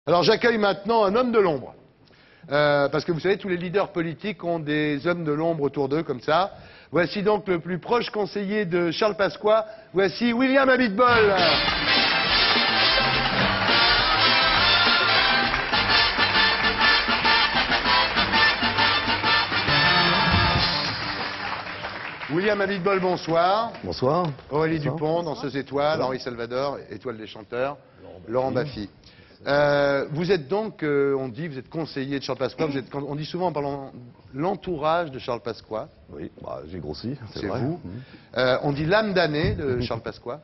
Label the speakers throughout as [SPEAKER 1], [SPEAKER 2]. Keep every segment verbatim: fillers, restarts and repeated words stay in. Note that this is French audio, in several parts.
[SPEAKER 1] Alors j'accueille maintenant un homme de l'ombre. Euh, parce que vous savez, tous les leaders politiques ont des hommes de l'ombre autour d'eux, comme ça. Voici donc le plus proche conseiller de Charles Pasqua. Voici William Abitbol. William Abitbol, bonsoir.
[SPEAKER 2] Bonsoir.
[SPEAKER 1] Aurélie
[SPEAKER 2] Bonsoir.
[SPEAKER 1] Dupont, danseuse étoile,
[SPEAKER 2] Bonsoir.
[SPEAKER 1] Henri Salvador, étoile des chanteurs,
[SPEAKER 2] Laurent
[SPEAKER 1] Laurent Baffy. Euh, vous êtes donc, euh, on dit, vous êtes conseiller de Charles Pasqua, vous êtes, on dit souvent en parlant l'entourage de Charles Pasqua.
[SPEAKER 2] Oui, bah, j'ai grossi, c'est
[SPEAKER 1] C'est
[SPEAKER 2] vrai.
[SPEAKER 1] vous.
[SPEAKER 2] Mmh.
[SPEAKER 1] Euh, on dit l'âme damnée de Charles Pasqua.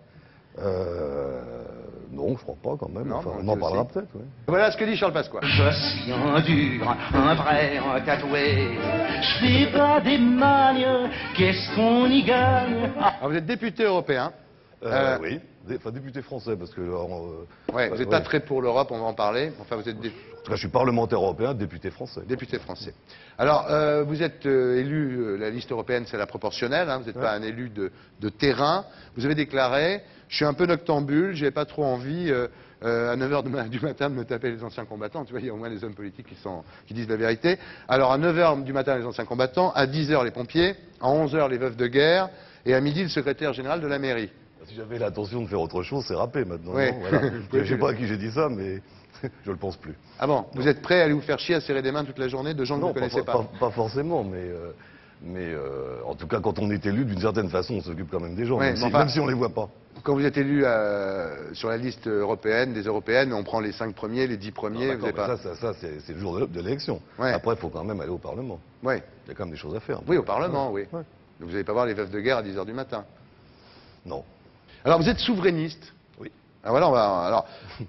[SPEAKER 2] Euh, non, je crois pas quand même.
[SPEAKER 1] Non,
[SPEAKER 2] Enfin,
[SPEAKER 1] on
[SPEAKER 2] on
[SPEAKER 1] dit
[SPEAKER 2] en
[SPEAKER 1] aussi.
[SPEAKER 2] parlera peut-être, oui.
[SPEAKER 1] Voilà ce que dit Charles Pasqua.
[SPEAKER 3] Je suis un dur, un vrai, un tatoué. Je fais pas des manières, qu'est-ce qu'on y gagne?
[SPEAKER 1] Alors, vous êtes député européen.
[SPEAKER 2] Euh,
[SPEAKER 1] Euh,
[SPEAKER 2] oui, Dé- enfin député français, parce que... alors, euh,
[SPEAKER 1] Ouais, vous n'êtes
[SPEAKER 2] ouais.
[SPEAKER 1] pas très pour l'Europe, on va en parler. Enfin, vous êtes dé-
[SPEAKER 2] En tout cas, je suis parlementaire européen, député français.
[SPEAKER 1] député français. Alors, euh, vous êtes euh, élu, euh, la liste européenne, c'est la proportionnelle, hein, vous n'êtes
[SPEAKER 2] Ouais.
[SPEAKER 1] pas un élu de, de terrain. Vous avez déclaré, je suis un peu noctambule, j'ai pas trop envie euh, euh, à neuf heures du matin de me taper les anciens combattants. Tu vois, il y a au moins les hommes politiques qui, sont, qui disent la vérité. Alors, à neuf heures du matin, les anciens combattants, à dix heures, les pompiers, à onze heures, les veuves de guerre, et à midi, le secrétaire général de la mairie.
[SPEAKER 2] Si j'avais l'intention de faire autre chose, c'est râpé maintenant.
[SPEAKER 1] Ouais.
[SPEAKER 2] non Voilà. Je sais pas à qui j'ai dit ça, mais je le pense plus.
[SPEAKER 1] Ah bon, vous êtes prêt à aller vous faire chier à serrer des mains toute la journée de gens que
[SPEAKER 2] Non,
[SPEAKER 1] vous ne connaissez pas,
[SPEAKER 2] pas, pas forcément, mais... euh, mais euh, en tout cas, quand on est élu, d'une certaine façon, on s'occupe quand même des gens,
[SPEAKER 1] Ouais,
[SPEAKER 2] même,
[SPEAKER 1] mais
[SPEAKER 2] si,
[SPEAKER 1] enfin-
[SPEAKER 2] même si on les voit pas.
[SPEAKER 1] Quand vous êtes élu euh, sur la liste européenne, des européennes, on prend les cinq premiers, les dix premiers,
[SPEAKER 2] Non,
[SPEAKER 1] vous
[SPEAKER 2] d'accord,
[SPEAKER 1] avez
[SPEAKER 2] mais
[SPEAKER 1] pas...
[SPEAKER 2] Ça, ça, ça, c'est c'est le jour de, de l'élection.
[SPEAKER 1] Ouais.
[SPEAKER 2] Après, il faut quand même aller au Parlement.
[SPEAKER 1] Ouais.
[SPEAKER 2] Il y a quand même des choses à faire.
[SPEAKER 1] Oui, au Parlement, oui.
[SPEAKER 2] Ouais.
[SPEAKER 1] Donc vous n'allez pas voir les veuves de guerre à dix heures du matin.
[SPEAKER 2] Non.
[SPEAKER 1] Alors vous êtes souverainiste.
[SPEAKER 2] Oui.
[SPEAKER 1] Ah, voilà, on va... Alors,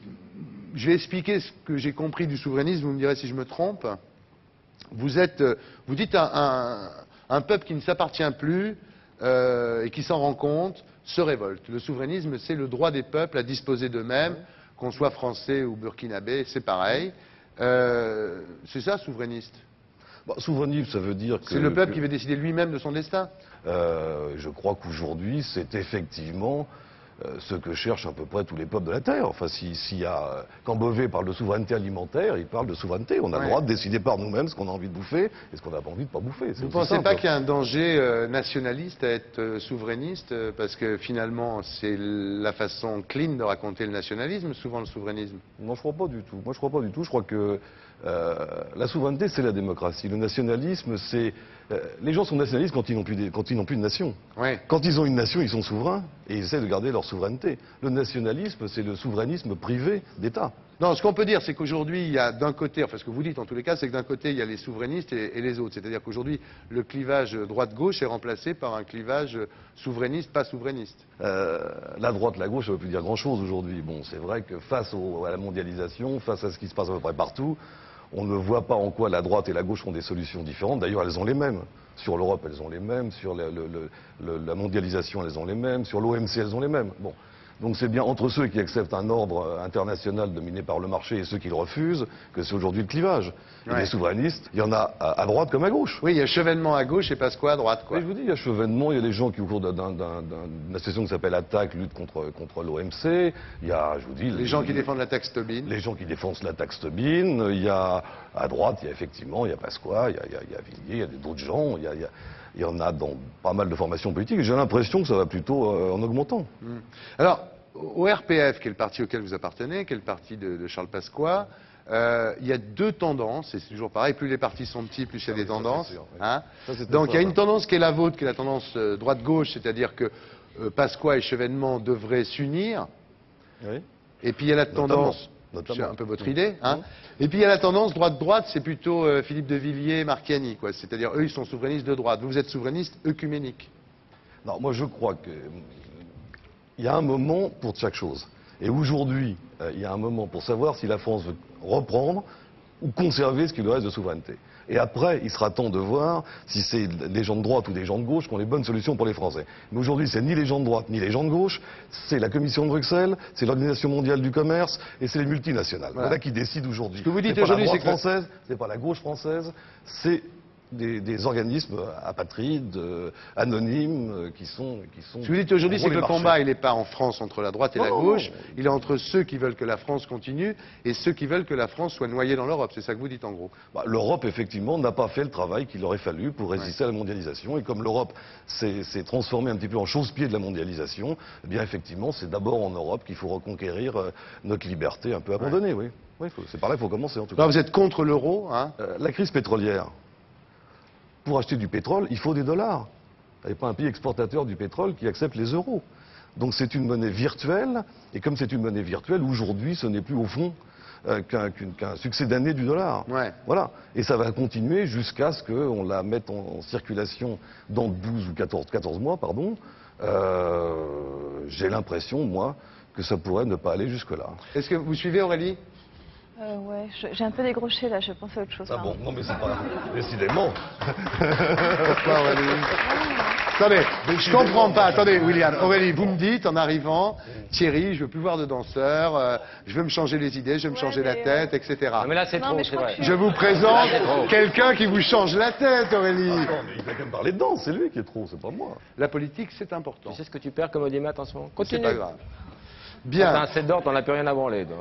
[SPEAKER 1] je vais expliquer ce que j'ai compris du souverainisme, vous me direz si je me trompe. Vous êtes, euh, vous dites un, un, un peuple qui ne s'appartient plus euh, et qui s'en rend compte se révolte. Le souverainisme, c'est le droit des peuples à disposer d'eux-mêmes, qu'on soit français ou burkinabé, c'est pareil. Euh, c'est ça, souverainiste.
[SPEAKER 2] Bah, souverainisme, ça veut dire que...
[SPEAKER 1] C'est le peuple
[SPEAKER 2] que-
[SPEAKER 1] qui veut décider lui-même de son destin.
[SPEAKER 2] Euh, je crois qu'aujourd'hui, c'est effectivement euh, ce que cherchent à peu près tous les peuples de la Terre. Enfin, si, s'il y a... Quand Beauvais parle de souveraineté alimentaire, il parle de souveraineté. On a
[SPEAKER 1] Ouais.
[SPEAKER 2] le droit de décider par nous-mêmes ce qu'on a envie de bouffer et ce qu'on n'a pas envie de pas bouffer. C'est
[SPEAKER 1] Vous ne
[SPEAKER 2] aussi
[SPEAKER 1] pensez
[SPEAKER 2] simple.
[SPEAKER 1] pas qu'il y a un danger euh, nationaliste à être euh, souverainiste euh, parce que finalement c'est la façon clean de raconter le nationalisme, souvent le souverainisme.
[SPEAKER 2] Non, je crois pas du tout. Moi, je crois pas du tout. Je crois que euh, la souveraineté, c'est la démocratie. Le nationalisme, c'est... euh, les gens sont nationalistes quand ils n'ont plus, des- quand ils n'ont plus de nation.
[SPEAKER 1] Ouais.
[SPEAKER 2] Quand ils ont une nation, ils sont souverains et ils essaient de garder leur souveraineté. Le nationalisme, c'est le souverainisme privé d'État.
[SPEAKER 1] Non, ce qu'on peut dire, c'est qu'aujourd'hui, il y a d'un côté, enfin ce que vous dites en tous les cas, c'est que d'un côté, il y a les souverainistes et, et les autres. C'est-à-dire qu'aujourd'hui, le clivage droite-gauche est remplacé par un clivage souverainiste, pas souverainiste.
[SPEAKER 2] Euh, la droite, la gauche, ça ne veut plus dire grand-chose aujourd'hui. Bon, c'est vrai que face au- à la mondialisation, face à ce qui se passe à peu près partout, on ne voit pas en quoi la droite et la gauche ont des solutions différentes. D'ailleurs, elles ont les mêmes. Sur l'Europe, elles ont les mêmes. Sur la, le- le- le- la mondialisation, elles ont les mêmes. Sur l'O M C, elles ont les mêmes. Bon. Donc c'est bien entre ceux qui acceptent un ordre euh, international dominé par le marché et ceux qui le refusent que c'est aujourd'hui le clivage. Et
[SPEAKER 1] Ouais.
[SPEAKER 2] les souverainistes, il y en a à, à droite comme à gauche.
[SPEAKER 1] Oui, il y a chevènement à gauche et Pasqua à droite, quoi.
[SPEAKER 2] Oui, je vous dis, il y a chevènement, il y a des gens qui, au cours d'un- d'un- d'un- d'une association qui s'appelle Attaque, lutte contre, contre l'O M C. Il y a, je vous dis...
[SPEAKER 1] Les gens qui défendent la taxe Tobin.
[SPEAKER 2] Les gens qui défendent la taxe Tobin. Il y a, à droite, il y a effectivement, il y a Pasqua, il y a, il y a, il y a Villiers, il y a d'autres gens. Il y, a, il, y a, il y en a dans pas mal de formations politiques. Et j'ai l'impression que ça va plutôt euh, en augmentant.
[SPEAKER 1] Hmm. Alors, au R P F, qui est le parti auquel vous appartenez, qui est le parti de, de Charles Pasqua, euh, il y a deux tendances, et c'est toujours pareil, plus les partis sont petits, plus il y a
[SPEAKER 2] Ah
[SPEAKER 1] des
[SPEAKER 2] oui, ça,
[SPEAKER 1] tendances.
[SPEAKER 2] c'est sûr, oui.
[SPEAKER 1] Hein.
[SPEAKER 2] Ça, c'est
[SPEAKER 1] Donc il y a
[SPEAKER 2] très
[SPEAKER 1] une
[SPEAKER 2] simple.
[SPEAKER 1] tendance qui est la vôtre, qui est la tendance euh, droite-gauche, c'est-à-dire que euh, Pasqua et Chevènement devraient s'unir.
[SPEAKER 2] Oui.
[SPEAKER 1] Et puis il y a la
[SPEAKER 2] Notamment.
[SPEAKER 1] tendance,
[SPEAKER 2] Notamment.
[SPEAKER 1] c'est un peu votre
[SPEAKER 2] Mmh.
[SPEAKER 1] idée, hein.
[SPEAKER 2] Mmh.
[SPEAKER 1] Et puis il y a la tendance droite-droite, c'est plutôt euh, Philippe de Villiers, Marchiani, quoi. C'est-à-dire eux, ils sont souverainistes de droite. Vous, vous êtes souverainiste œcuménique.
[SPEAKER 2] Non, moi je crois que il y a un moment pour chaque chose. Et aujourd'hui, euh, il y a un moment pour savoir si la France veut reprendre ou conserver ce qui lui reste de souveraineté. Et après, il sera temps de voir si c'est les gens de droite ou des gens de gauche qui ont les bonnes solutions pour les Français. Mais aujourd'hui, c'est ni les gens de droite ni les gens de gauche, c'est la Commission de Bruxelles, c'est l'Organisation mondiale du commerce et c'est les multinationales.
[SPEAKER 1] Voilà.
[SPEAKER 2] Voilà qui décident aujourd'hui.
[SPEAKER 1] Ce que vous dites
[SPEAKER 2] C'est pas la
[SPEAKER 1] aujourd'hui,
[SPEAKER 2] droite
[SPEAKER 1] c'est que-
[SPEAKER 2] française, c'est pas la gauche française, c'est des, des organismes apatrides, euh, anonymes, euh, qui sont... Qui sont
[SPEAKER 1] Ce que vous dites aujourd'hui,
[SPEAKER 2] en
[SPEAKER 1] c'est
[SPEAKER 2] gros,
[SPEAKER 1] que le
[SPEAKER 2] les marchés.
[SPEAKER 1] combat, il n'est pas en France entre la droite et
[SPEAKER 2] Non,
[SPEAKER 1] la
[SPEAKER 2] non,
[SPEAKER 1] gauche,
[SPEAKER 2] non.
[SPEAKER 1] il est entre ceux qui veulent que la France continue et ceux qui veulent que la France soit noyée dans l'Europe. C'est ça que vous dites en gros.
[SPEAKER 2] Bah, L'Europe, effectivement, n'a pas fait le travail qu'il aurait fallu pour résister
[SPEAKER 1] Ouais.
[SPEAKER 2] à la mondialisation. Et comme l'Europe s'est s'est transformée un petit peu en chausse-pied de la mondialisation, eh bien, effectivement, c'est d'abord en Europe qu'il faut reconquérir euh, notre liberté un peu abandonnée, oui. Oui, faut- c'est par là qu'il faut commencer, en tout cas.
[SPEAKER 1] Alors vous êtes contre l'euro, hein?
[SPEAKER 2] Euh, la crise pétrolière, pour acheter du pétrole, il faut des dollars. Il n'y a pas un pays exportateur du pétrole qui accepte les euros. Donc c'est une monnaie virtuelle, et comme c'est une monnaie virtuelle, aujourd'hui, ce n'est plus au fond euh, qu'un qu'une- qu'un succès d'année du dollar.
[SPEAKER 1] Ouais.
[SPEAKER 2] Voilà. Et ça va continuer jusqu'à ce qu'on la mette en, en circulation dans douze ou quatorze, quatorze mois, pardon. Euh, J'ai l'impression, moi, que ça pourrait ne pas aller jusque-là.
[SPEAKER 1] Est-ce que vous suivez Aurélie?
[SPEAKER 4] Euh, ouais, je- j'ai un peu décroché là, je pensais à autre chose.
[SPEAKER 2] Ah bon,
[SPEAKER 4] pardon.
[SPEAKER 2] non mais c'est pas... Décidément.
[SPEAKER 1] Pourquoi Aurélie? Attendez, je comprends pas. Attendez, William. Aurélie, vous me dites en arrivant, Thierry, je veux plus voir de danseurs, euh, je veux me changer les idées, je veux me
[SPEAKER 4] Ouais,
[SPEAKER 1] changer la
[SPEAKER 4] mais,
[SPEAKER 1] tête, et cetera.
[SPEAKER 5] Non, mais là, c'est
[SPEAKER 4] Non,
[SPEAKER 5] trop,
[SPEAKER 4] mais je
[SPEAKER 5] c'est
[SPEAKER 4] crois
[SPEAKER 5] vrai.
[SPEAKER 4] que je
[SPEAKER 1] Je vous présente
[SPEAKER 5] trop.
[SPEAKER 1] quelqu'un qui vous change la tête, Aurélie.
[SPEAKER 2] Non, mais il va quand même parler de danse, c'est lui qui est trop, c'est pas moi.
[SPEAKER 1] La politique, c'est important.
[SPEAKER 5] Tu sais ce que tu perds comme audimat en ce moment?
[SPEAKER 1] C'est
[SPEAKER 5] Continue.
[SPEAKER 1] pas grave.
[SPEAKER 5] T'as
[SPEAKER 1] Bien.
[SPEAKER 5] un sept d'or, t'en as plus rien à branler, toi.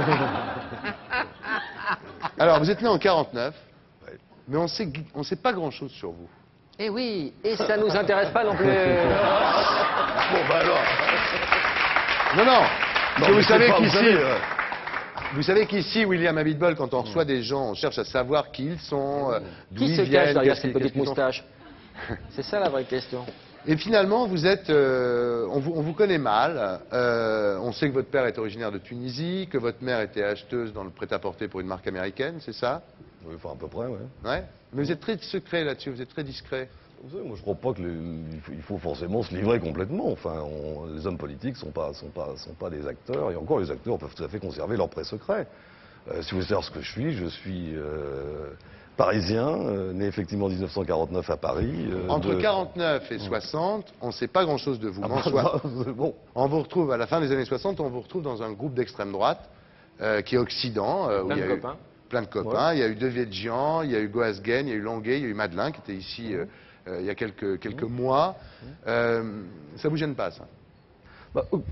[SPEAKER 1] Alors, vous êtes né en quarante-neuf,
[SPEAKER 2] Ouais.
[SPEAKER 1] mais on sait, on sait pas grand-chose sur vous.
[SPEAKER 5] Eh oui, et ça nous intéresse pas non plus.
[SPEAKER 2] Bon bah alors.
[SPEAKER 1] Non, non. Parce que
[SPEAKER 2] mais
[SPEAKER 1] vous
[SPEAKER 2] c'est
[SPEAKER 1] savez
[SPEAKER 2] pas-
[SPEAKER 1] qu'ici,
[SPEAKER 2] savez, euh,
[SPEAKER 1] vous savez qu'ici, William Abitbol, quand on reçoit des gens, on cherche à savoir qui ils sont, euh, d'où
[SPEAKER 5] Qui
[SPEAKER 1] ils
[SPEAKER 5] se
[SPEAKER 1] viennent,
[SPEAKER 5] cache derrière
[SPEAKER 1] qu'est-ce
[SPEAKER 5] cette
[SPEAKER 1] qu'ils-
[SPEAKER 5] petite
[SPEAKER 1] qu'est-ce qu'ils ont-
[SPEAKER 5] moustache? C'est ça la vraie question.
[SPEAKER 1] Et finalement, vous êtes, euh, on, vous, on vous connaît mal. Euh, on sait que votre père est originaire de Tunisie, que votre mère était acheteuse dans le prêt-à-porter pour une marque américaine, c'est ça?
[SPEAKER 2] oui, enfin à peu près, ouais.
[SPEAKER 1] Ouais. Mais vous êtes très secret là-dessus, vous êtes très discret.
[SPEAKER 2] Vous savez, moi je crois pas que les- il faut- il faut forcément se livrer complètement. Enfin, on- les hommes politiques sont pas, sont pas, sont pas des acteurs, et encore les acteurs peuvent tout à fait conserver leur prêt secret. Euh, si vous voulez savoir ce que je suis, je suis euh, parisien, euh, né effectivement en mille neuf cent quarante-neuf à Paris. euh,
[SPEAKER 1] Entre
[SPEAKER 2] de-
[SPEAKER 1] quarante-neuf et soixante, on ne sait pas grand-chose de vous.
[SPEAKER 2] Ah
[SPEAKER 1] mais en
[SPEAKER 2] bah,
[SPEAKER 1] soi,
[SPEAKER 2] bah, c'est bon.
[SPEAKER 1] on vous retrouve à la fin des années soixante, on vous retrouve dans un groupe d'extrême droite euh, qui est Occident. euh, où
[SPEAKER 5] Plein
[SPEAKER 1] il y
[SPEAKER 5] de
[SPEAKER 1] a eu
[SPEAKER 5] copains.
[SPEAKER 1] plein de copains. Il y a eu Devedjian, il y a eu Goasguen, il y a eu Longuet, il y a eu Madelin qui était ici euh, euh, il y a quelques, quelques mois. Euh, ça vous gêne pas, ça?
[SPEAKER 2] Bah, euh,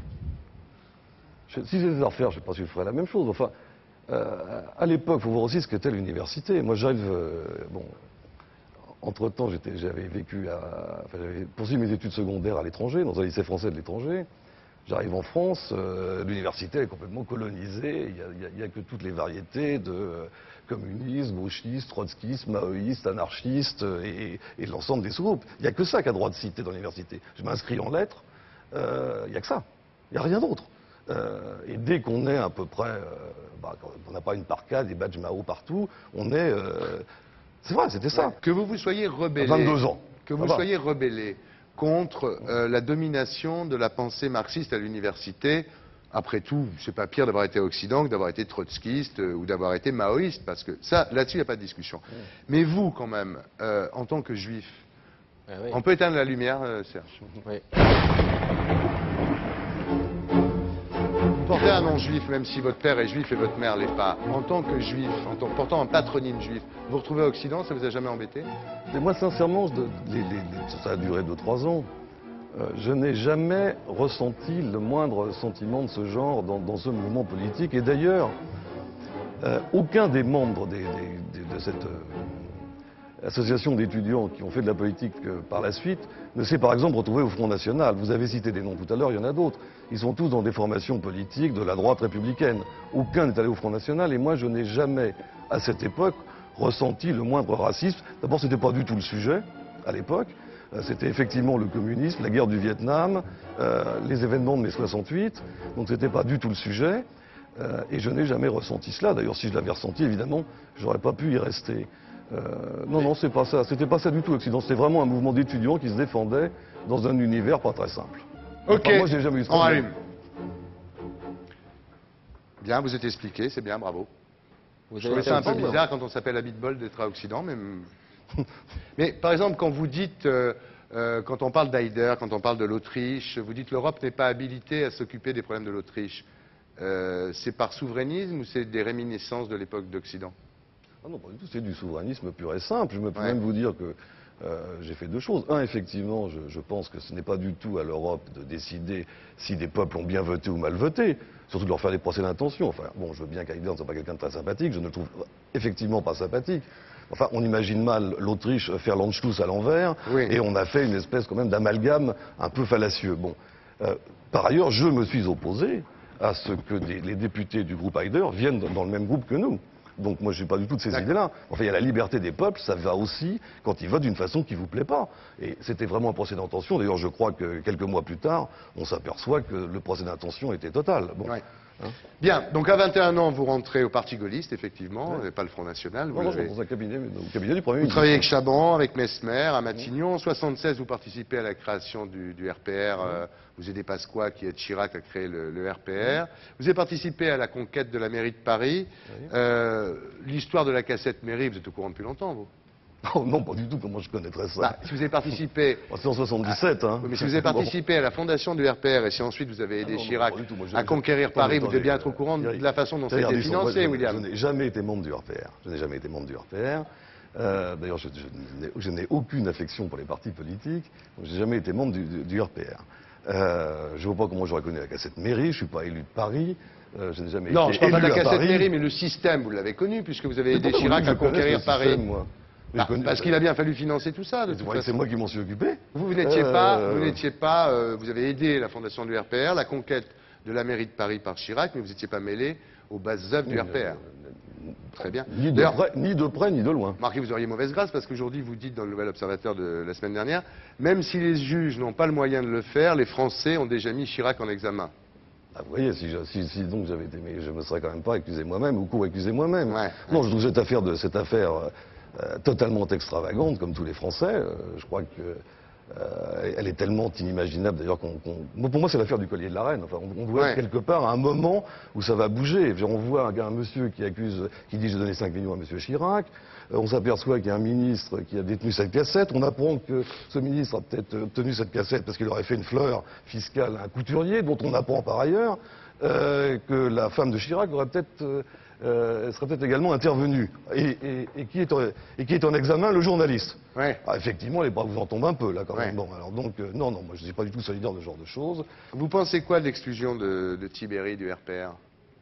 [SPEAKER 2] je- si j'étais à refaire, je ne sais pas si je ferais la même chose. Enfin, euh, à l'époque, il faut voir aussi ce qu'était l'université. Moi, j'arrive. euh, bon, entre-temps, j'étais- j'avais vécu à. Enfin, j'avais poursuivi mes études secondaires à l'étranger, dans un lycée français de l'étranger. J'arrive en France, euh, l'université est complètement colonisée. Il y a- il y a- il y a que toutes les variétés de euh, communistes, gauchistes, trotskistes, maoïstes, anarchistes euh, et, et l'ensemble des sous-groupes. Il n'y a que ça qu'à droit de citer dans l'université. Je m'inscris en lettres, euh, il n'y a que ça. Il n'y a rien d'autre. Euh, et dès qu'on est à peu près, euh, bah, quand on n'a pas une parka, des badges Mao partout, on est. euh, c'est vrai, c'était ça.
[SPEAKER 1] Que vous vous soyez rebellé.
[SPEAKER 2] À vingt-deux ans.
[SPEAKER 1] Que
[SPEAKER 2] Ça
[SPEAKER 1] vous
[SPEAKER 2] va.
[SPEAKER 1] soyez rebellé contre euh, la domination de la pensée marxiste à l'université. Après tout, c'est pas pire d'avoir été à Occident que d'avoir été trotskiste euh, ou d'avoir été maoïste, parce que ça, là-dessus, il n'y a pas de discussion. Mais vous, quand même, euh, en tant que juif,
[SPEAKER 5] Ah oui.
[SPEAKER 1] on peut éteindre la lumière, euh, Serge?
[SPEAKER 5] Oui.
[SPEAKER 1] Vous portez un nom juif, même si votre père est juif et votre mère l'est pas. En tant que juif, en tant, portant un patronyme juif, vous vous retrouvez à Occident, ça vous a jamais embêté?
[SPEAKER 2] Et moi, sincèrement, je- les- les- les- ça a duré deux trois ans. Euh, je n'ai jamais ressenti le moindre sentiment de ce genre dans, dans ce mouvement politique. Et d'ailleurs, euh, aucun des membres des- des- des- de cette euh, association d'étudiants qui ont fait de la politique euh, par la suite ne s'est par exemple retrouvé au Front National. Vous avez cité des noms tout à l'heure, il y en a d'autres. Ils sont tous dans des formations politiques de la droite républicaine. Aucun n'est allé au Front National. Et moi, je n'ai jamais, à cette époque, ressenti le moindre racisme. D'abord, ce n'était pas du tout le sujet, à l'époque. Euh, C'était effectivement le communisme, la guerre du Vietnam, euh, les événements de mai soixante-huit. Donc, ce n'était pas du tout le sujet. Euh, et je n'ai jamais ressenti cela. D'ailleurs, si je l'avais ressenti, évidemment, je n'aurais pas pu y rester. Euh, non, non, c'est pas ça. C'était pas ça du tout, l'Occident. C'était vraiment un mouvement d'étudiants qui se défendaient dans un univers pas très simple.
[SPEAKER 1] Ok,
[SPEAKER 2] Enfin, moi, j'ai jamais eu ce
[SPEAKER 1] on
[SPEAKER 2] problème.
[SPEAKER 1] rallume. Bien, vous êtes expliqué, c'est bien, bravo.
[SPEAKER 5] Vous
[SPEAKER 1] Je
[SPEAKER 5] avez
[SPEAKER 1] trouvais ça un
[SPEAKER 5] été
[SPEAKER 1] peu
[SPEAKER 5] au Congo.
[SPEAKER 1] bizarre quand on s'appelle Abitbol d'être à Occident, mais... mais par exemple, quand vous dites, euh, euh, quand on parle d'Haider, quand on parle de l'Autriche, vous dites l'Europe n'est pas habilitée à s'occuper des problèmes de l'Autriche. Euh, c'est par souverainisme ou c'est des réminiscences de l'époque d'Occident?
[SPEAKER 2] Ah non, pas du tout, c'est du souverainisme pur et simple. Je peux
[SPEAKER 1] Ouais.
[SPEAKER 2] même vous dire que euh, j'ai fait deux choses. Un, effectivement, je, je pense que ce n'est pas du tout à l'Europe de décider si des peuples ont bien voté ou mal voté, surtout de leur faire des procès d'intention. Enfin, bon, je veux bien qu'Hitler ne soit pas quelqu'un de très sympathique, je ne le trouve effectivement pas sympathique. Enfin, on imagine mal l'Autriche faire l'Anschluss à l'envers,
[SPEAKER 1] Oui.
[SPEAKER 2] et on a fait une espèce quand même d'amalgame un peu fallacieux. Bon, euh, par ailleurs, je me suis opposé à ce que des- les députés du groupe Haider viennent dans, dans le même groupe que nous. Donc moi, je n'ai pas du tout de ces
[SPEAKER 1] D'accord.
[SPEAKER 2] idées-là. Enfin, il y a la liberté des peuples, ça va aussi quand ils votent d'une façon qui vous plaît pas. Et c'était vraiment un procès d'intention. D'ailleurs, je crois que quelques mois plus tard, on s'aperçoit que le procès d'intention était total. Bon.
[SPEAKER 1] Ouais.
[SPEAKER 2] Hein.
[SPEAKER 1] Bien, donc à vingt et un ans, vous rentrez au Parti gaulliste, effectivement,
[SPEAKER 2] Ouais.
[SPEAKER 1] et pas le Front National. Vous,
[SPEAKER 2] Non, non, je
[SPEAKER 1] l'avez-
[SPEAKER 2] rentre dans un cabinet, mais au cabinet du Premier
[SPEAKER 1] vous
[SPEAKER 2] ministre.
[SPEAKER 1] travaillez avec Chaban, avec Mesmer, à Matignon. En soixante-seize, vous participez à la création du, du R P R. euh, vous aidez Pasqua, qui est Chirac, à créer le, le R P R. Vous avez participé à la conquête de la mairie de Paris.
[SPEAKER 2] Oui.
[SPEAKER 1] Euh, L'histoire de la cassette mairie, vous êtes au courant depuis longtemps, vous
[SPEAKER 2] Oh, non, pas du tout. Comment je connaîtrais ça?
[SPEAKER 1] Bah, si vous avez participé...
[SPEAKER 2] Oh, c'est en soixante-dix-sept, hein.
[SPEAKER 1] Oui, mais si vous avez
[SPEAKER 2] Bon.
[SPEAKER 1] participé à la fondation du R P R et si ensuite vous avez aidé
[SPEAKER 2] Ah non, non,
[SPEAKER 1] Chirac
[SPEAKER 2] pas du tout. Moi, je-
[SPEAKER 1] à
[SPEAKER 2] je-
[SPEAKER 1] conquérir
[SPEAKER 2] Attendez,
[SPEAKER 1] Paris, vous devez
[SPEAKER 2] attendez,
[SPEAKER 1] bien être au
[SPEAKER 2] euh,
[SPEAKER 1] courant de
[SPEAKER 2] Thierry,
[SPEAKER 1] la façon dont ça a
[SPEAKER 2] Thierry
[SPEAKER 1] été
[SPEAKER 2] Ardisson, moi,
[SPEAKER 1] financé,
[SPEAKER 2] je-
[SPEAKER 1] William.
[SPEAKER 2] Je n'ai jamais été membre du R P R. Je n'ai jamais été membre du R P R. Euh, D'ailleurs, je, je n'ai- je n'ai aucune affection pour les partis politiques. Je n'ai jamais été membre du, du- du R P R. Euh, je ne vois pas comment j'aurais connu la cassette mairie. Je ne suis pas élu de Paris. Euh, je n'ai jamais
[SPEAKER 1] Non,
[SPEAKER 2] été
[SPEAKER 1] je parle pas de
[SPEAKER 2] élu
[SPEAKER 1] la
[SPEAKER 2] à
[SPEAKER 1] cassette
[SPEAKER 2] Paris.
[SPEAKER 1] mairie, mais le système, vous l'avez connu, puisque vous avez
[SPEAKER 2] Mais
[SPEAKER 1] aidé
[SPEAKER 2] pourquoi
[SPEAKER 1] Chirac
[SPEAKER 2] vous
[SPEAKER 1] à
[SPEAKER 2] voulez que je connaisse
[SPEAKER 1] conquérir
[SPEAKER 2] le
[SPEAKER 1] Paris.
[SPEAKER 2] système, moi
[SPEAKER 1] Bah,
[SPEAKER 2] J'ai connu-
[SPEAKER 1] parce qu'il a bien fallu financer tout ça, de
[SPEAKER 2] Vous
[SPEAKER 1] toute
[SPEAKER 2] croyez que c'est
[SPEAKER 1] façon.
[SPEAKER 2] moi qui m'en suis occupé.
[SPEAKER 1] Vous, vous n'étiez
[SPEAKER 2] Euh,
[SPEAKER 1] pas, vous n'étiez pas, euh, vous avez aidé la fondation du R P R, la conquête de la mairie de Paris par Chirac, mais vous n'étiez pas mêlé aux bases œuvres du R P R. Très bien.
[SPEAKER 2] Ni de,
[SPEAKER 1] D'ailleurs,
[SPEAKER 2] près, ni de près, ni de loin.
[SPEAKER 1] Marquez, vous auriez mauvaise grâce parce qu'aujourd'hui, vous dites dans le Nouvel Observateur de la semaine dernière, même si les juges n'ont pas le moyen de le faire, les Français ont déjà mis Chirac en examen.
[SPEAKER 2] Ah, vous voyez, si, je- si- si donc j'avais été, mais je me serais quand même pas accusé moi-même ou co-accusé moi-même.
[SPEAKER 1] Ouais,
[SPEAKER 2] Non, je trouve cette affaire, de, cette affaire euh, euh, totalement extravagante, comme tous les Français. Euh, je crois que euh, elle est tellement inimaginable d'ailleurs qu'on. qu'on- Moi, pour moi, c'est l'affaire du collier de la reine. Enfin, on, on doit
[SPEAKER 1] Ouais.
[SPEAKER 2] être quelque part à un moment où ça va bouger. Je veux dire, on voit un, gars, un monsieur qui accuse, qui dit j'ai donné cinq millions à monsieur Chirac. Euh, on s'aperçoit qu'il y a un ministre qui a détenu cette cassette. On apprend que ce ministre a peut-être euh, obtenu cette cassette parce qu'il aurait fait une fleur fiscale à un couturier, dont on apprend par ailleurs euh, que la femme de Chirac aurait peut-être, euh, euh, serait peut-être également intervenue. Et, et- et qui est en, et qui est en examen le journaliste.
[SPEAKER 1] Ouais.
[SPEAKER 2] Ah, effectivement, les bras vous en tombent un peu là quand même.
[SPEAKER 1] Ouais.
[SPEAKER 2] Bon, alors donc, euh, non, non, moi je ne suis pas du tout solidaire de ce genre de choses.
[SPEAKER 1] Vous pensez quoi de l'exclusion de, de Tibéri du R P R?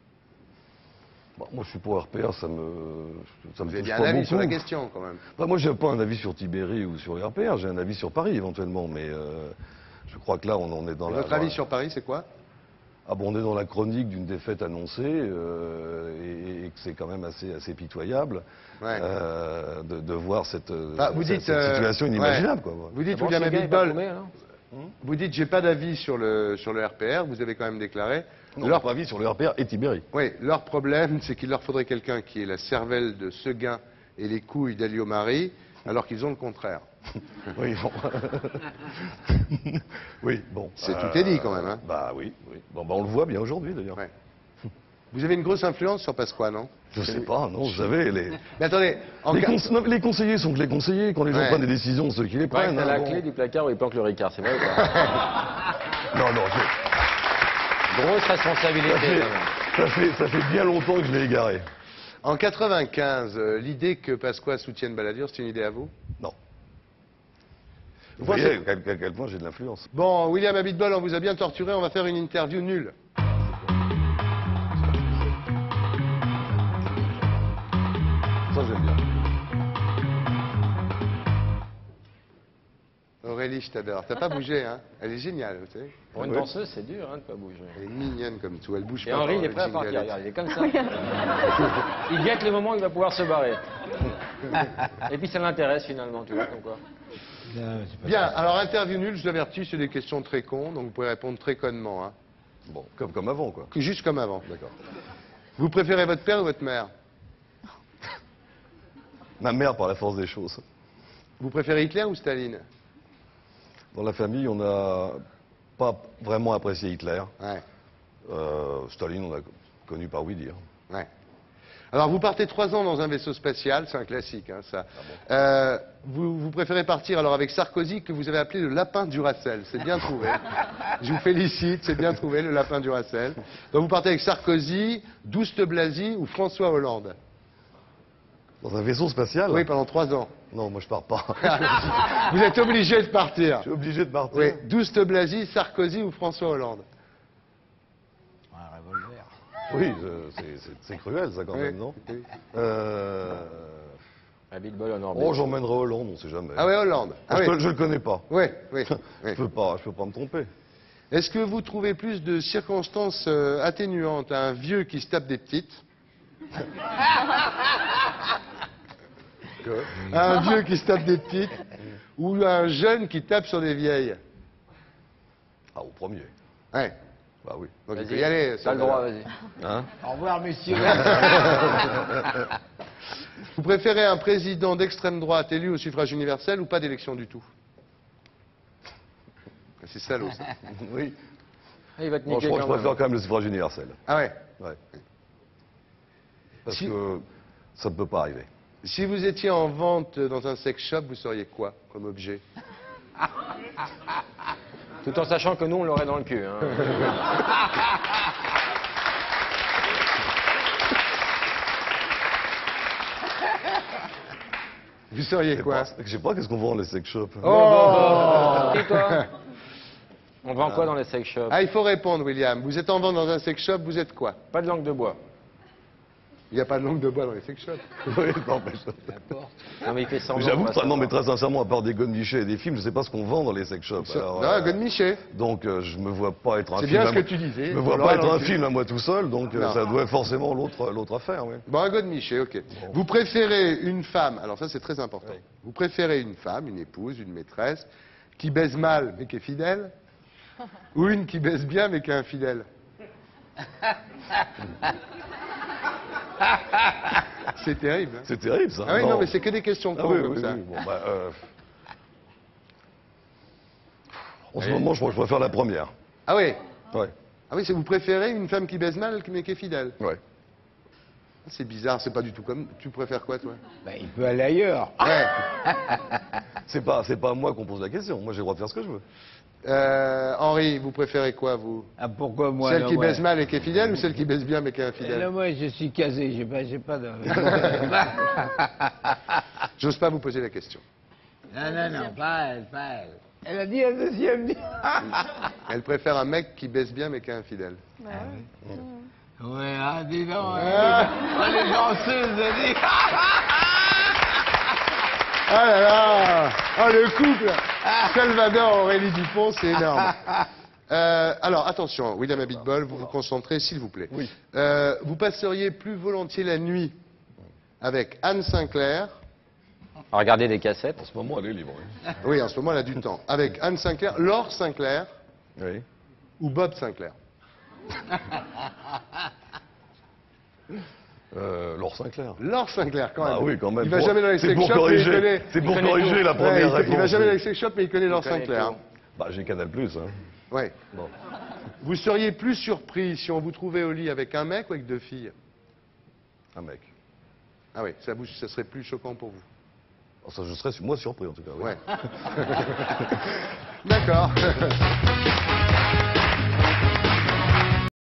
[SPEAKER 2] Bon, moi je suis pour R P R, ça me, ça me
[SPEAKER 1] Vous avez
[SPEAKER 2] touche
[SPEAKER 1] bien
[SPEAKER 2] pas
[SPEAKER 1] un avis
[SPEAKER 2] beaucoup.
[SPEAKER 1] sur la question, quand même.
[SPEAKER 2] Bah, moi, j'ai pas un avis sur Tibéri ou sur R P R, j'ai un avis sur Paris éventuellement, mais euh, je crois que là, on en est dans
[SPEAKER 1] Et
[SPEAKER 2] la.
[SPEAKER 1] votre
[SPEAKER 2] dans
[SPEAKER 1] avis
[SPEAKER 2] la-
[SPEAKER 1] sur Paris, c'est quoi?
[SPEAKER 2] Ah bon, on est dans la chronique d'une défaite annoncée euh, et, et que c'est quand même assez, assez pitoyable
[SPEAKER 1] Ouais.
[SPEAKER 2] euh, de, de voir cette, euh,
[SPEAKER 1] Bah, vous
[SPEAKER 2] cette-
[SPEAKER 1] dites,
[SPEAKER 2] cette
[SPEAKER 1] euh,
[SPEAKER 2] situation inimaginable.
[SPEAKER 1] ouais.
[SPEAKER 2] Quoi.
[SPEAKER 1] Vous dites,
[SPEAKER 5] Ah bon,
[SPEAKER 1] William
[SPEAKER 5] Séguin est pas
[SPEAKER 1] Abitbol,
[SPEAKER 5] paumé, alors
[SPEAKER 1] vous dites, j'ai pas d'avis sur le, sur le R P R, vous avez quand même déclaré.
[SPEAKER 2] Non,
[SPEAKER 1] leur,
[SPEAKER 2] leur avis sur le R P R et Tibéri.
[SPEAKER 1] oui, leur problème, c'est qu'il leur faudrait quelqu'un qui ait la cervelle de Seguin et les couilles d'Alliot-Marie, alors qu'ils ont le contraire.
[SPEAKER 2] Oui, bon. oui, bon.
[SPEAKER 1] C'est tout est dit, quand même, hein.
[SPEAKER 2] Bah oui, oui. Bon, bah, on le voit bien aujourd'hui d'ailleurs.
[SPEAKER 1] Ouais. Vous avez une grosse influence sur Pasqua, non?
[SPEAKER 2] Je sais pas, non, vous savez, les,
[SPEAKER 1] Mais attendez, en
[SPEAKER 2] les,
[SPEAKER 1] cas-
[SPEAKER 2] cons- non, les conseillers sont que les conseillers. Quand les gens
[SPEAKER 1] Ouais.
[SPEAKER 2] prennent des décisions, ceux qui les
[SPEAKER 5] Ouais,
[SPEAKER 2] prennent.
[SPEAKER 5] t'as
[SPEAKER 2] hein,
[SPEAKER 5] la
[SPEAKER 2] bon.
[SPEAKER 5] clé du placard où il planque le Ricard, c'est vrai ou pas?
[SPEAKER 2] Non, non, je-
[SPEAKER 5] Grosse
[SPEAKER 2] ça,
[SPEAKER 5] responsabilité,
[SPEAKER 2] fait,
[SPEAKER 5] quand même.
[SPEAKER 2] ça, fait, ça fait bien longtemps que je l'ai égaré.
[SPEAKER 1] en quatre-vingt-quinze, euh, l'idée que Pasqua soutienne Balladur, c'est une idée à vous?
[SPEAKER 2] Non. Vous
[SPEAKER 1] Vous pensez-
[SPEAKER 2] voyez à quel, à quel point j'ai de l'influence.
[SPEAKER 1] Bon, William Abitbol, on vous a bien torturé, on va faire une interview nulle.
[SPEAKER 2] Ça, j'aime bien.
[SPEAKER 1] Aurélie, je t'adore. T'as pas bougé, hein? Elle est géniale, vous savez.
[SPEAKER 5] Pour une
[SPEAKER 2] Oui.
[SPEAKER 5] danseuse, c'est dur hein, de pas bouger.
[SPEAKER 1] Elle est mignonne comme tout, elle bouge
[SPEAKER 5] Et
[SPEAKER 1] pas.
[SPEAKER 5] Henri,
[SPEAKER 1] pendant
[SPEAKER 5] il est
[SPEAKER 1] le
[SPEAKER 5] prêt à
[SPEAKER 1] jingle.
[SPEAKER 5] partir, regarde, il est comme ça. Il guette le moment où il va pouvoir se barrer. Et puis ça l'intéresse finalement, tu vois, comme quoi.
[SPEAKER 1] Bien, alors interview nulle, je vous avertis, c'est des questions très cons, donc vous pouvez répondre très connement, hein.
[SPEAKER 2] Bon, comme, comme avant, quoi.
[SPEAKER 1] Que- Juste comme avant.
[SPEAKER 2] D'accord.
[SPEAKER 1] Vous préférez votre père ou votre mère?
[SPEAKER 2] Ma mère, par la force des choses.
[SPEAKER 1] Vous préférez Hitler ou Staline?
[SPEAKER 2] Dans la famille, on n'a pas vraiment apprécié Hitler.
[SPEAKER 1] Ouais,
[SPEAKER 2] Euh, Staline, on a connu par oui dire.
[SPEAKER 1] ouais. Alors vous partez trois ans dans un vaisseau spatial, c'est un classique, hein, ça.
[SPEAKER 2] Ah
[SPEAKER 1] Euh, vous, vous préférez partir alors avec Sarkozy que vous avez appelé le lapin Duracell, c'est bien trouvé. Je vous félicite, c'est bien trouvé le lapin Duracell. Donc vous partez avec Sarkozy, Douste Blazy ou François Hollande?
[SPEAKER 2] Dans un vaisseau spatial?
[SPEAKER 1] Oui, pendant trois ans.
[SPEAKER 2] Non, moi je pars pas.
[SPEAKER 1] Vous êtes obligé de partir.
[SPEAKER 2] Je suis obligé de partir.
[SPEAKER 1] Oui, Douste Blazy, Sarkozy ou François Hollande?
[SPEAKER 6] Un revolver.
[SPEAKER 2] Oui, je- c'est- c'est c'est cruel ça quand
[SPEAKER 1] Oui,
[SPEAKER 2] même, non?
[SPEAKER 1] oui.
[SPEAKER 2] euh...
[SPEAKER 5] À Bilbol en orbite.
[SPEAKER 2] Oh, j'emmènerai Hollande, on sait jamais.
[SPEAKER 1] Ah oui, Hollande. Ah
[SPEAKER 2] je,
[SPEAKER 1] oui.
[SPEAKER 2] te- je le connais pas.
[SPEAKER 1] Oui, oui, oui.
[SPEAKER 2] Je peux pas, je peux pas me tromper.
[SPEAKER 1] Est-ce que vous trouvez plus de circonstances euh, atténuantes à un vieux qui se tape des petites
[SPEAKER 2] Que-
[SPEAKER 1] à un vieux qui se tape des petites ou à un jeune qui tape sur des vieilles?
[SPEAKER 2] Ah, au premier.
[SPEAKER 1] Ouais.
[SPEAKER 2] Bah oui.
[SPEAKER 1] Donc il
[SPEAKER 5] Vas-y,
[SPEAKER 1] peut y aller.
[SPEAKER 5] t'as le droit, vas-y.
[SPEAKER 2] Hein?
[SPEAKER 6] Au revoir, messieurs.
[SPEAKER 1] Vous préférez un président d'extrême droite élu au suffrage universel ou pas d'élection du tout? C'est salaud, ça.
[SPEAKER 2] Oui.
[SPEAKER 5] Ah, il va te
[SPEAKER 2] Bon, je
[SPEAKER 5] niquer
[SPEAKER 2] crois que je
[SPEAKER 5] quand même.
[SPEAKER 2] préfère quand même le suffrage universel.
[SPEAKER 1] Ah ouais.
[SPEAKER 2] Ouais. Parce
[SPEAKER 1] Si-
[SPEAKER 2] que ça ne peut pas arriver.
[SPEAKER 1] Si vous étiez en vente dans un sex shop, vous seriez quoi comme objet?
[SPEAKER 5] Tout en sachant que nous, on l'aurait dans le cul. Hein.
[SPEAKER 1] Vous seriez
[SPEAKER 2] Je sais
[SPEAKER 1] quoi?
[SPEAKER 2] pas, je sais pas qu'est-ce qu'on vend dans les sex shops.
[SPEAKER 1] Oh
[SPEAKER 5] Et toi? On vend quoi dans les sex shops?
[SPEAKER 1] Ah, il faut répondre, William. Vous êtes en vente dans un sex shop, vous êtes quoi?
[SPEAKER 5] Pas de langue de bois.
[SPEAKER 1] Il n'y a pas de langue de bois dans les sex shops.
[SPEAKER 2] Oui, non, mais je-
[SPEAKER 5] Non, mais il fait semblant.
[SPEAKER 2] J'avoue
[SPEAKER 5] de
[SPEAKER 2] que,
[SPEAKER 5] pas
[SPEAKER 2] très- non, mais
[SPEAKER 5] savoir.
[SPEAKER 2] très sincèrement, à part des godemichés et des films, je sais pas ce qu'on vend dans les sex shops.
[SPEAKER 1] Ça-
[SPEAKER 2] Alors,
[SPEAKER 1] non,
[SPEAKER 2] euh,
[SPEAKER 1] Godemiché.
[SPEAKER 2] donc, euh, je me vois pas être un
[SPEAKER 1] C'est
[SPEAKER 2] film.
[SPEAKER 1] bien
[SPEAKER 2] à
[SPEAKER 1] ce que
[SPEAKER 2] moi-
[SPEAKER 1] tu disais.
[SPEAKER 2] Je me vois
[SPEAKER 1] Laurent,
[SPEAKER 2] pas être
[SPEAKER 1] dans
[SPEAKER 2] un
[SPEAKER 1] le
[SPEAKER 2] film à moi tout seul, donc euh,
[SPEAKER 1] Non.
[SPEAKER 2] ça doit être forcément l'autre l'autre affaire, oui.
[SPEAKER 1] Bon, un Godemiché, ok. Vous préférez une femme, alors ça c'est très important.
[SPEAKER 2] Oui.
[SPEAKER 1] Vous préférez une femme, une épouse, une maîtresse, qui baise mal mais qui est fidèle, ou une qui baise bien mais qui est infidèle? C'est terrible. hein.
[SPEAKER 2] C'est terrible, ça.
[SPEAKER 1] Ah oui, non, mais c'est que des questions
[SPEAKER 2] Ah
[SPEAKER 1] cons
[SPEAKER 2] oui,
[SPEAKER 1] comme
[SPEAKER 2] oui,
[SPEAKER 1] ça.
[SPEAKER 2] oui. Bon, bah, euh, En ce moment, je crois que je préfère la première.
[SPEAKER 1] Ah oui.
[SPEAKER 2] Ouais,
[SPEAKER 1] Ah oui, c'est vous préférez une femme qui baise mal mais qui est fidèle.
[SPEAKER 2] ouais.
[SPEAKER 1] C'est bizarre, c'est pas du tout comme. Tu préfères quoi, toi?
[SPEAKER 6] Ben, il peut aller ailleurs.
[SPEAKER 1] Ouais.
[SPEAKER 2] C'est pas, c'est pas à moi qu'on pose la question. Moi, j'ai le droit de faire ce que je veux.
[SPEAKER 1] Euh, Henri, vous préférez quoi, vous?
[SPEAKER 6] Ah, pourquoi moi
[SPEAKER 1] Celle
[SPEAKER 6] non,
[SPEAKER 1] qui
[SPEAKER 6] moi
[SPEAKER 1] baise mal et qui est fidèle ou celle qui baise bien mais qui est
[SPEAKER 6] Eh,
[SPEAKER 1] infidèle?
[SPEAKER 6] non, moi, je suis casé, j'ai pas, j'ai pas de...
[SPEAKER 1] J'ose pas vous poser la question.
[SPEAKER 6] non, non, non, pas elle, pas elle. Elle a dit un deuxième dit.
[SPEAKER 1] Elle préfère un mec qui baise bien mais qui est infidèle.
[SPEAKER 4] Bah ouais.
[SPEAKER 6] Ouais, ah, dis donc.
[SPEAKER 1] Ah.
[SPEAKER 6] Ah, les danseuses, elle dit.
[SPEAKER 1] Ah là là! Oh, le couple! Salvador, Aurélie Dupont, c'est énorme. Euh, alors, attention, William Abitbol, vous vous concentrez, s'il vous plaît.
[SPEAKER 2] Oui.
[SPEAKER 1] Euh, vous passeriez plus volontiers la nuit avec Anne Sinclair.
[SPEAKER 5] À regarder des cassettes.
[SPEAKER 2] En ce moment, elle est libre. Oui.
[SPEAKER 1] Oui, en ce moment, elle a du temps. Avec Anne Sinclair, Laure Sinclair
[SPEAKER 2] Oui.
[SPEAKER 1] ou Bob Sinclair.
[SPEAKER 2] Euh, Laure Sinclair.
[SPEAKER 1] Laure Sinclair, quand même.
[SPEAKER 2] Ah oui, quand même.
[SPEAKER 1] Il va
[SPEAKER 2] Pour-
[SPEAKER 1] jamais dans les
[SPEAKER 2] c'est
[SPEAKER 1] sex
[SPEAKER 2] pour
[SPEAKER 1] shops, mais il
[SPEAKER 2] corriger-
[SPEAKER 1] connaît.
[SPEAKER 2] C'est pour
[SPEAKER 5] il connaît
[SPEAKER 2] corriger
[SPEAKER 5] tout.
[SPEAKER 2] la
[SPEAKER 1] Ouais,
[SPEAKER 2] première
[SPEAKER 1] il,
[SPEAKER 2] réponse.
[SPEAKER 1] il va jamais dans les
[SPEAKER 2] oui.
[SPEAKER 1] sex shops, mais il connaît Laure
[SPEAKER 5] connaît
[SPEAKER 1] Sinclair.
[SPEAKER 5] tout.
[SPEAKER 2] Bah, j'ai Canal Plus. Hein.
[SPEAKER 1] Ouais.
[SPEAKER 2] Bon.
[SPEAKER 1] Vous seriez plus surpris si on vous trouvait au lit avec un mec ou avec deux filles?
[SPEAKER 2] Un mec.
[SPEAKER 1] Ah oui, ça, vous, ça serait plus choquant pour vous.
[SPEAKER 2] Oh, ça, je serais moi surpris en tout cas. oui.
[SPEAKER 1] Ouais. D'accord.